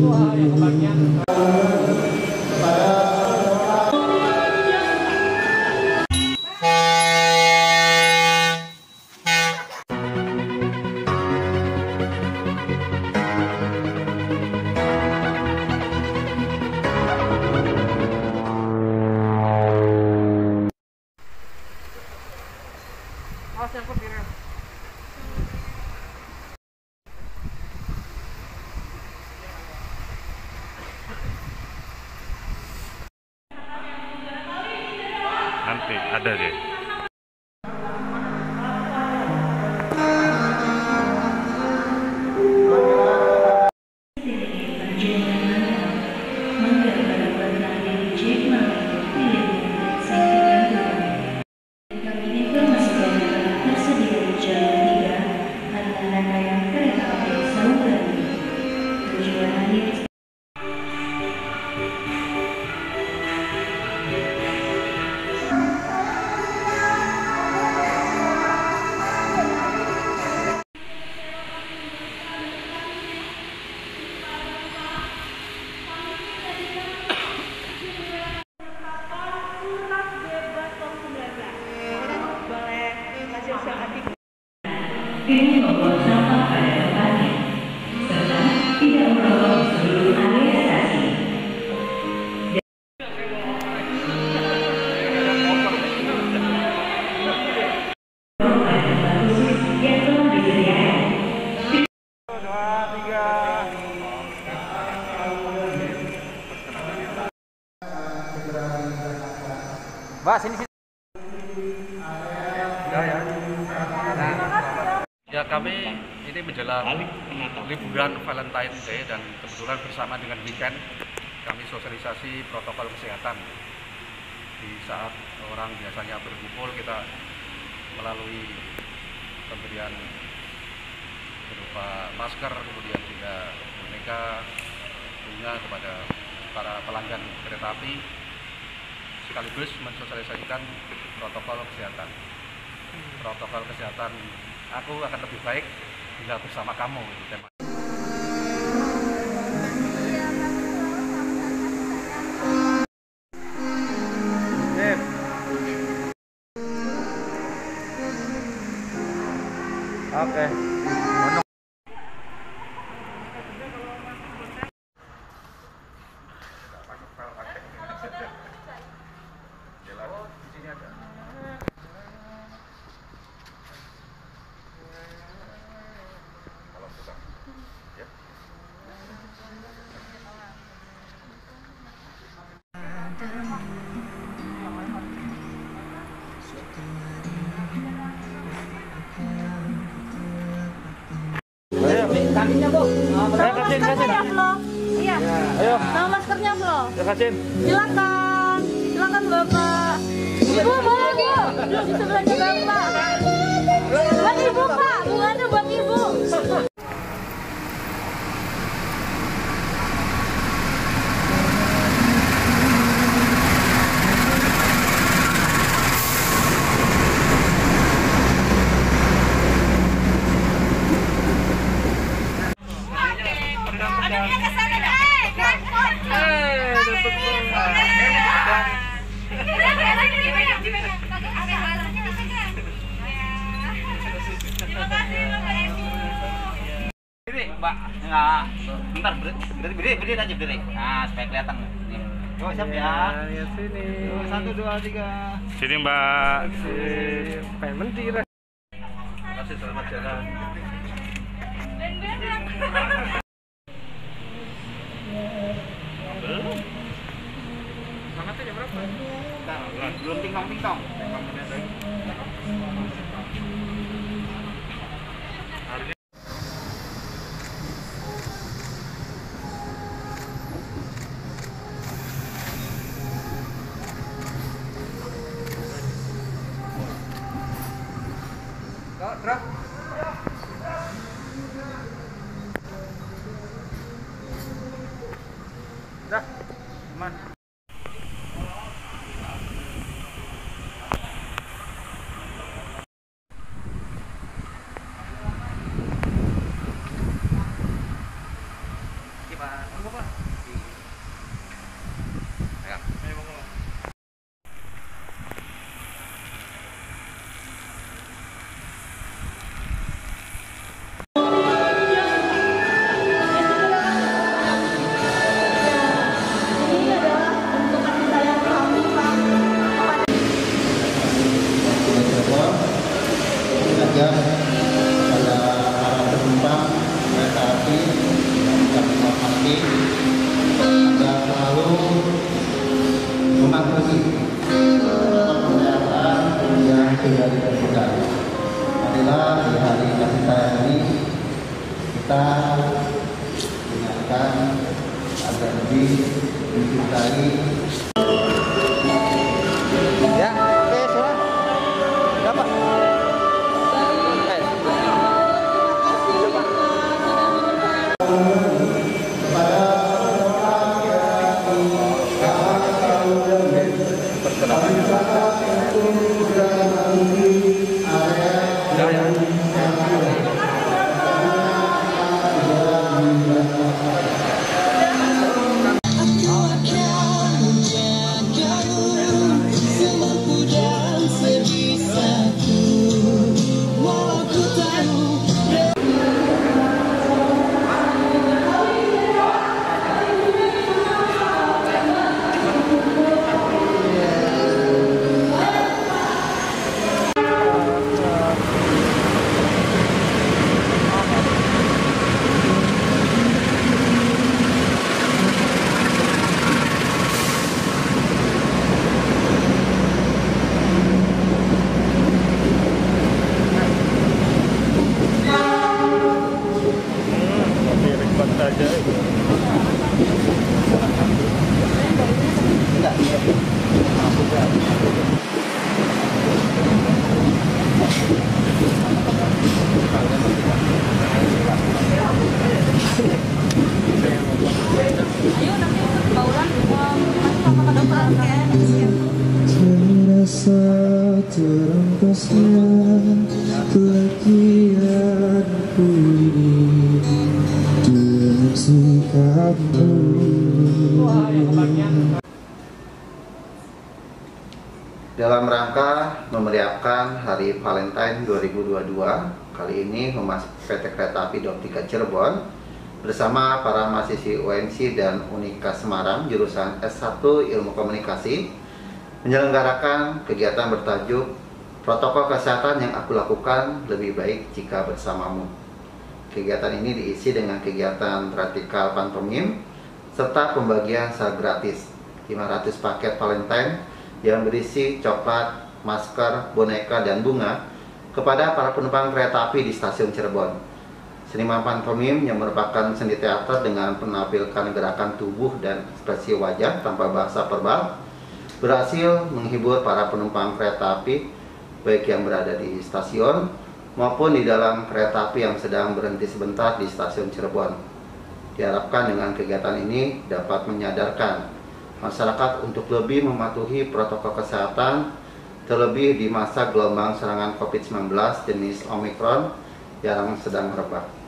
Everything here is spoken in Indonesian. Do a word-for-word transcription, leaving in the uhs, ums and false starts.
Nanti ada deh. Ini membuat sampah pada tempatnya, serta tidak merokok di seluruh area stasiun. Pada tempat khusus yang telah disediakan. Dua, tiga. Mbak, sini sini. Ya, ya. Ya, kami ini menjelang liburan Valentine Day dan kebetulan bersama dengan weekend kami sosialisasi protokol kesehatan. Di saat orang biasanya berkumpul, kita melalui pemberian berupa masker, kemudian juga boneka, bunga kepada para pelanggan kereta api, sekaligus mensosialisasikan protokol kesehatan. Protokol kesehatan aku akan lebih baik bila bersama kamu, gitu tema. Sip. Oke. Kakinya, Bu. Bawa maskernya belum? Iya. Ayo. Bawa maskernya belum? Ya, Kasin. Silakan. Silakan Bapak. Ibu boleh, Bu. Di sebelahnya Bapak. Buat Ibu, Pak. Bunganya buat Ibu. Berdiri, Mbak. Enggak. Bentar, berdiri, berdiri, berdiri aja berdiri. Nah, supaya kelihatan. Nih. Yuk, siap ya. Ya sini. Yuk, satu, dua, tiga. Sini, Mbak. Pengen mentir. Terima kasih, selamat jalan. Belum. Semangatnya jam berapa? Bentar, belum tingtong-tingtong. Drop. Dah, aman. Gimana? juga kepada para penumpang kereta api yang kami hormati agar selalu mematuhi protokol kesehatan yang sudah ditentukan. Marilah di hari kasih sayang ini kita ingatkan agar lebih mencintai. Ya, oke, silakan. Berapa? Eh. Kepada orang yang kami usahakan untuk segera memasuki area yang terasa terangkasnya kelakianku ini dengan sikapmu. Dalam rangka memeriahkan Hari Valentine dua ribu dua puluh dua, kali ini Humas P T Kereta Api Daup tiga Cirebon bersama para mahasiswi U N C dan Unika Semarang jurusan S satu Ilmu Komunikasi menyelenggarakan kegiatan bertajuk Protokol Kesehatan yang Aku Lakukan Lebih Baik Jika Bersamamu. Kegiatan ini diisi dengan kegiatan vertikal pantomim serta pembagian secara gratis lima ratus paket Valentine yang berisi coklat, masker, boneka, dan bunga kepada para penumpang kereta api di stasiun Cirebon. Seniman pantomim yang merupakan seni teater dengan menampilkan gerakan tubuh dan ekspresi wajah tanpa bahasa verbal berhasil menghibur para penumpang kereta api baik yang berada di stasiun maupun di dalam kereta api yang sedang berhenti sebentar di stasiun Cirebon. Diharapkan dengan kegiatan ini dapat menyadarkan masyarakat untuk lebih mematuhi protokol kesehatan, terlebih di masa gelombang serangan COVID sembilan belas jenis Omicron yang sedang merebak.